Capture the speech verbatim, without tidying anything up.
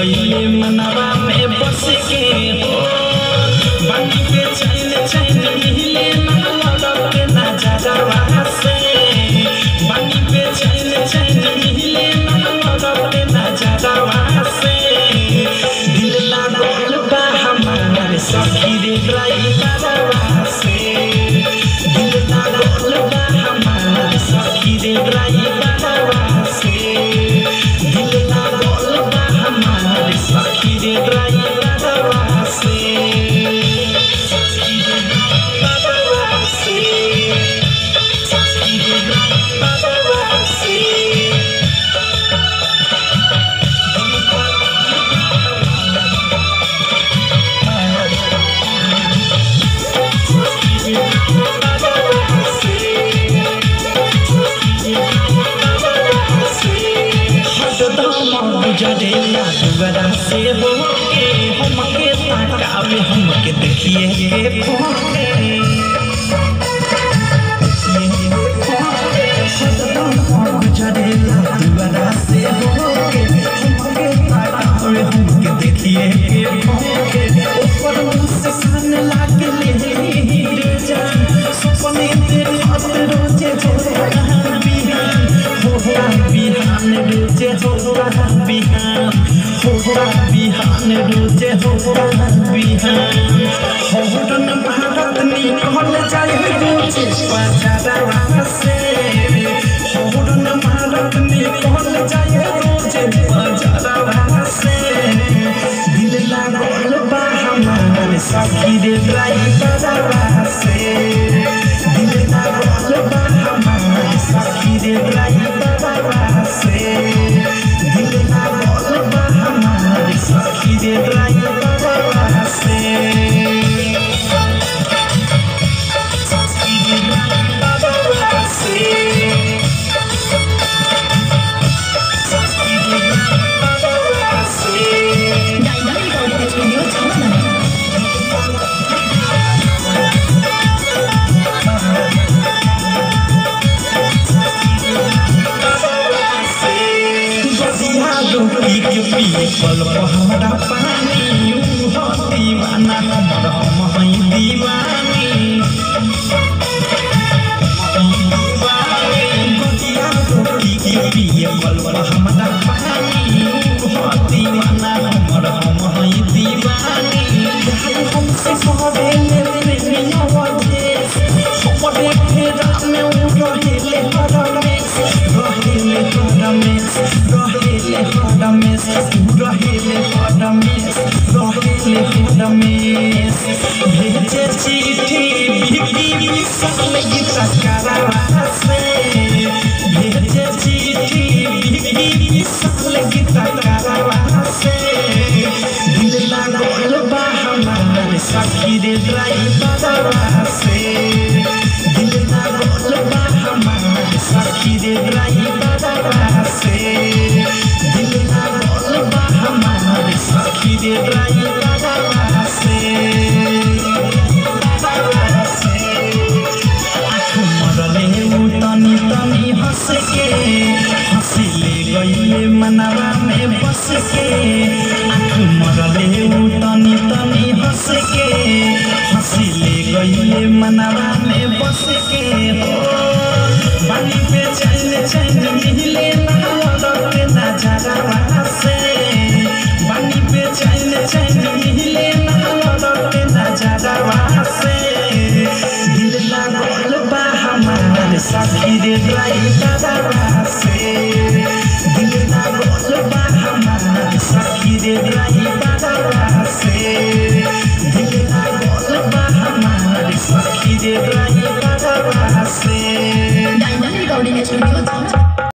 गईले मनवा में बस के हो बानी पे चैन चैन मिले ना लौट ना जगवा से बानी पे चैन चैन मिले ना लौट ना जगवा से दिल लागल बा हमार सखी रे ड्राइवरवा से दिल लागल बा हमार सखी रे ड्राइवरवा से दिल लागल बा हमार सखी रे ड्राइवरवा से सखी रे ड्राइवरवा से सखी रे ड्राइवरवा से गुजरेला दुबरा से हो के हमके ताकावे हमके देखिए के फोके गुजरेला दुबरा से हो के हमके ताकावे हमके देखिए के फोके ऊपर मुझसे सन लागले जान सपने तेरे हाथ रोजे होता बिहान होता बिहान रोजे होता बिहान होता बिहान रोजे होता बिहान होटन भारत निकल जाए रोजे बाजारवा से होटन भारत निकल जाए रोजे बाजारवा से दिल लागल बा हमार सखी रे ड्राइवरवा से दिल लागल बा हमार सखी रे ड्राइवरवा से दिल लागल बा हमार सखी रे ड्राइवरवा से सखी रे ड्राइवरवा से सखी रे ड्राइवरवा से पल हमारा पानी हो दीवाना हमर हम हई दीवानी गोदिया रोटी के पिए पल हमारा पानी हो दीवाना हमर हम हई दीवानी हमसे कहबे ले प्रेमिया वदेश हमरे फेरा में रहेले हरमेश रहेले हरमेश रहेले हरमेश रहेले हरमेश रहेले हरमेश भेजे चिट्ठी बिकी विशाल गीता करावा से भेजे चिट्ठी बिकी विशाल गीता करावा से दिल लागल बा हमार सखी रे ड्राइवरवा से दिल लागल बा हमार सखी रे ड्राइवरवा से दिल लागल बा हमार सखी रे ड्राइवरवा से आँख मरले उ तनी तनी हंस के हंसी ले गईले मनवा में बस के